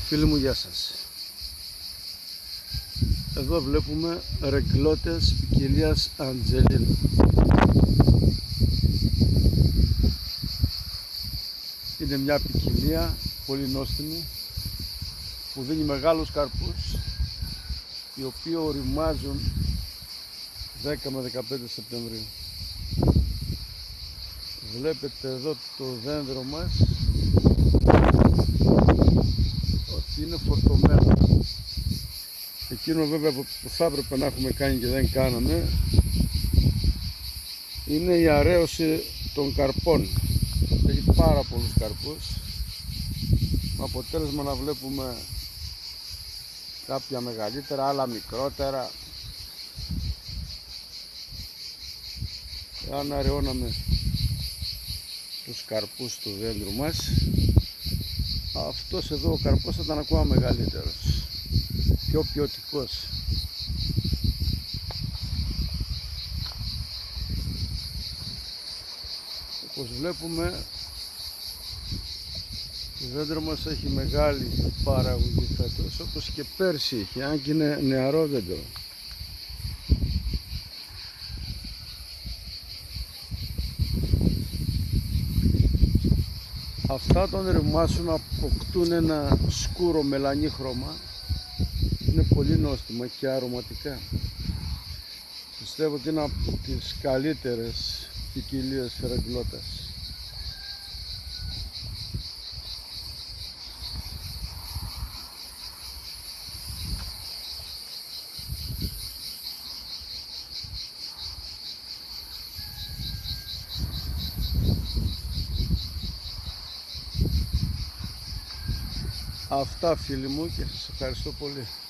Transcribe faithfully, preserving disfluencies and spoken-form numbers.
Φίλοι μου, γεια σας. Εδώ βλέπουμε ρεγκλώτες ποικιλίας Αντζελίνο. Είναι μια ποικιλία πολύ νόστιμη που δίνει μεγάλους καρπούς, οι οποίοι οριμάζουν δέκα με δεκαπέντε Σεπτεμβρίου. Βλέπετε εδώ το δέντρο μας ότι είναι φορτωμένο. Εκείνο βέβαια που θα έπρεπε να έχουμε κάνει και δεν κάναμε είναι η αραίωση των καρπών. Έχει πάρα πολλούς καρπούς, με αποτέλεσμα να βλέπουμε κάποια μεγαλύτερα, άλλα μικρότερα. Εάν αραιώναμε τους καρπούς του δέντρου μας, αυτός εδώ ο καρπός θα ήταν ακόμα μεγαλύτερος, πιο ποιοτικός. Όπως βλέπουμε, το δέντρο μας έχει μεγάλη παραγωγή φέτος, όπως και πέρσι είχε, αν και είναι νεαρό δέντρο. Αυτά όταν ρημάσουν αποκτούν ένα σκούρο μελανί χρώμα. Είναι πολύ νόστιμα και αρωματικά. Πιστεύω ότι είναι από τις καλύτερες ποικιλίες ρεγκλώτας. Αυτά, φίλοι μου, και σας ευχαριστώ πολύ.